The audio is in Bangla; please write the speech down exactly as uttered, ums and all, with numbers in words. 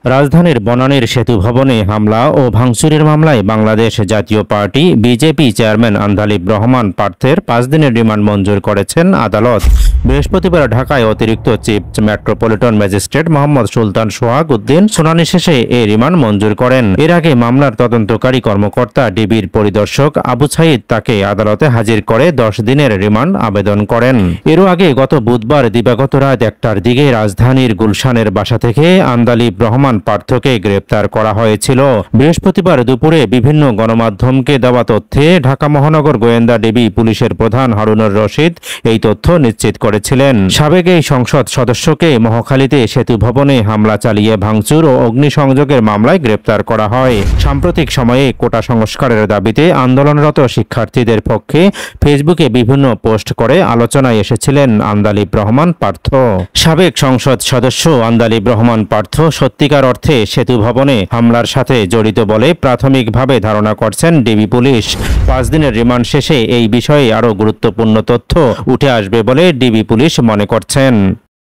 রাজধানীর বনানীর সেতু ভবনে হামলা ও ভাঙচুরের মামলায় Bangladesh Jatiya party BJP chairman Andalib Rahman পার্থের পাঁচ দিনের রিমান্ড মঞ্জুর করেছেন আদালত। বৃহস্পতিবার ঢাকায় অতিরিক্ত chief metropolitan magistrate Mohammad Sultan Sohag Uddin শুনানি শেষে এই রিমান্ড মঞ্জুর করেন। এর আগে মামলার তদন্তকারী কর্মকর্তা ডিবির পরিদর্শক আবু সাইদ তাকে আদালতে হাজির করে দশ দিনের রিমান্ড আবেদন করেন। এরও আগে গত বুধবার দিবাগত রাত একটার দিকে রাজধানীর গুলশানের বাসা থেকে আন্দালিব রহমান পার্থকে গ্রেপ্তার করা হয়েছিল। বৃহস্পতিবার দুপুরে বিভিন্ন গণমাধ্যমকে দেওয়া তথ্যে ঢাকা মহানগর গোয়েন্দা ডিবি পুলিশের প্রধান হারুনুর রশিদ এই তথ্য নিশ্চিত করেছিলেন। সাবেক এই সংসদ সদস্যকে মহাখালীতে সেতু ভবনে হামলা চালিয়ে ভাঙচুর ও অগ্নিসংযোগের মামলায় গ্রেপ্তার করা হয়। সাম্প্রতিক সময়ে কোটা সংস্কারের দাবিতে আন্দোলনরত শিক্ষার্থীদের পক্ষে ফেসবুকে বিভিন্ন পোস্ট করে আলোচনায় এসেছিলেন আন্দালিব রহমান পার্থ। সাবেক সংসদ সদস্য আন্দালিব রহমান পার্থ সত্যিকার অর্থে সেতু ভবনে হামলার সাথে জড়িত বলে প্রাথমিকভাবে ধারণা করছেন ডিবি পুলিশ। পাঁচ দিনের রিমান্ড শেষে এই বিষয়ে আরও গুরুত্বপূর্ণ তথ্য উঠে আসবে বলে ডিবি পুলিশ মনে করছেন।